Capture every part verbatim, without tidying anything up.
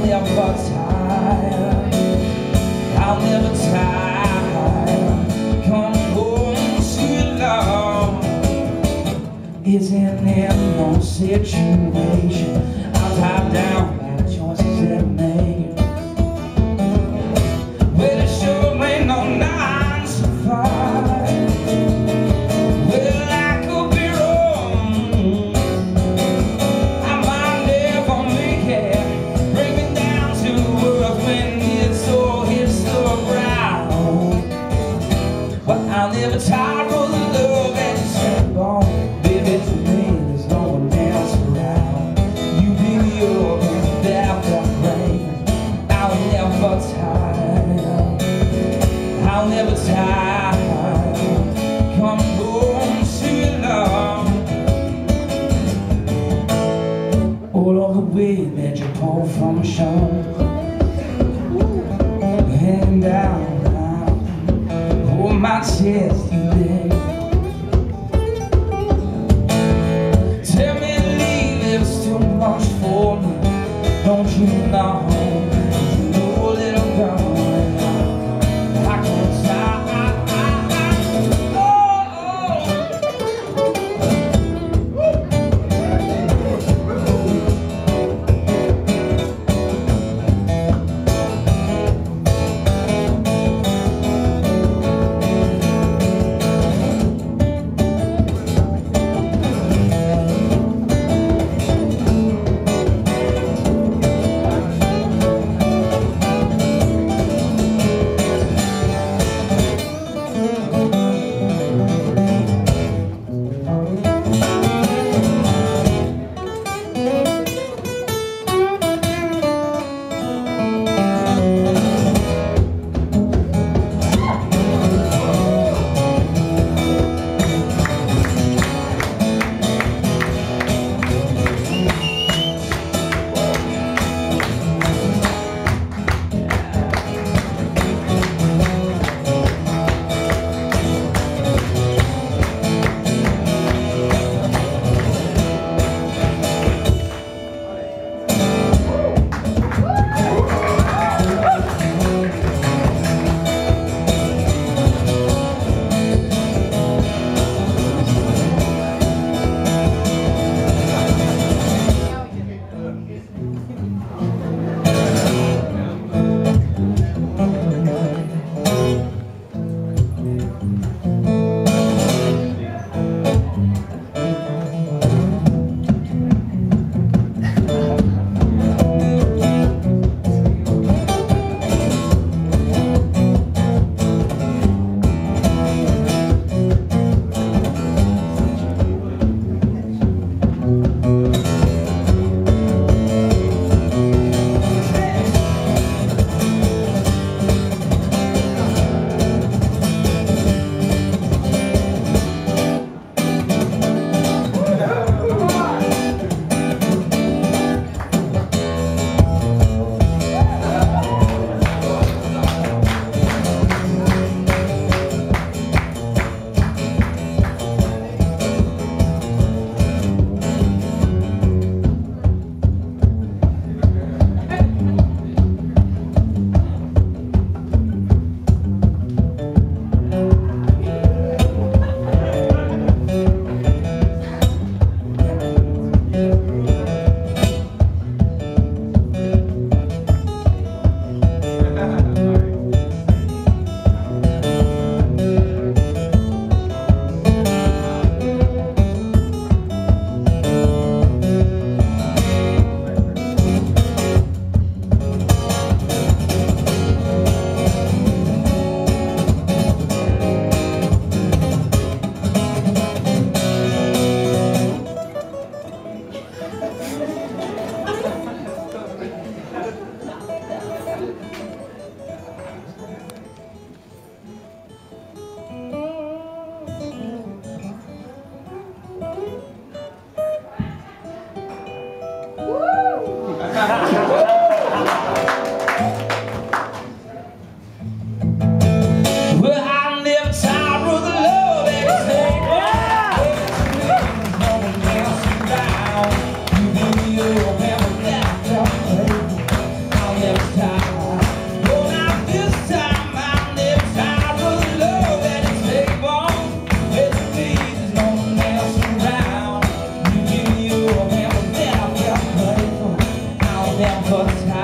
never tire, I'll never tire. Come home, sweet love. Isn't in no situation I'll tie down by the choices that made. Well, it sure ain't no nine to five. Well, I could be wrong, I might never make it. Bring me down to earth when it's all hits the ground. But I'll never tire of the love that's born. Baby, for me, there's no one else around. You pick me up without that rain. I'll never tire, I'll never tire. Come home, sweet love. All of the way that you pull from the shoulder, hang down, hold my chest, you beg. Tell me to leave, it's too much for me. Don't you know? You know that I'm going. I can't stop. Oh,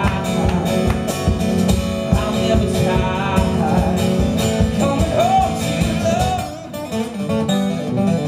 tired. I'm never tired coming home to love.